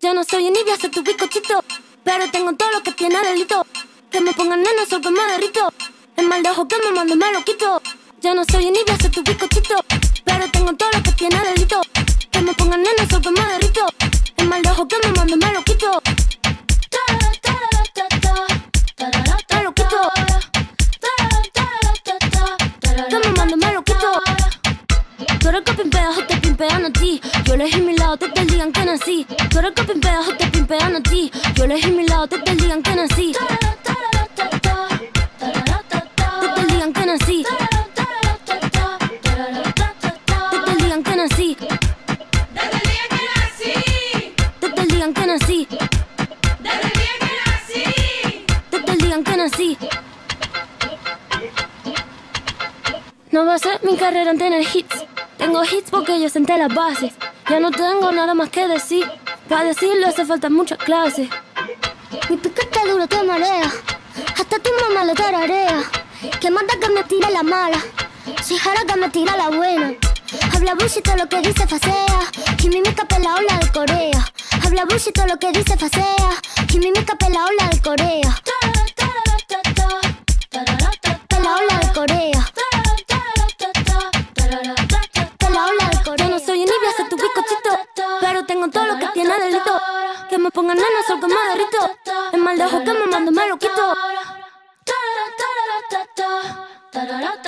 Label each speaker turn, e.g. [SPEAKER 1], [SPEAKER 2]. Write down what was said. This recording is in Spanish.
[SPEAKER 1] Yo no soy envidia, soy tu bizcochito, pero tengo todo lo que tiene delito. Que me pongan nena, sol que me derrito. El mal de ojo que me mando me lo quito. Yo no soy envidia, soy tu bizcochito, pero tengo todo lo que tiene delito. Que me pongan nena, sol que me derrito. El mal de ojo que me mando me lo quito. Me lo quito. Que me mando me lo quito. Tú eres que pimpeas o te pimpean a ti. Yo elegí mi lado desde el día en que nací. Tú eres que pimpeas o te pimpean a ti. Yo elegí mi lado desde el día en que nací. Desde el día en que nací. Desde el día en que nací. Desde el día en que nací. Desde el día en que nací. No va a ser mi carrera en tener hits. Tengo hits porque yo senté las bases. Ya no tengo nada más que decir. Para decirlo hace falta muchas clases.
[SPEAKER 2] Mi piquete duro te marea. Hasta tu mamá le tararea. Que manda que me tira la mala. Si jara que me tira la buena. Habla bullshit lo que dice facea. Y mi mica pela ola de Corea. Habla bullshit lo que dice facea. Y mi mica pela ola de Corea. Pela ola de Corea.
[SPEAKER 1] Yo no soy envidia, soy tu bizcochito, pero tengo todo lo que tiene delito. Que me pongan nena, sol que me derrito. El mal de ojo que me mando me lo quito.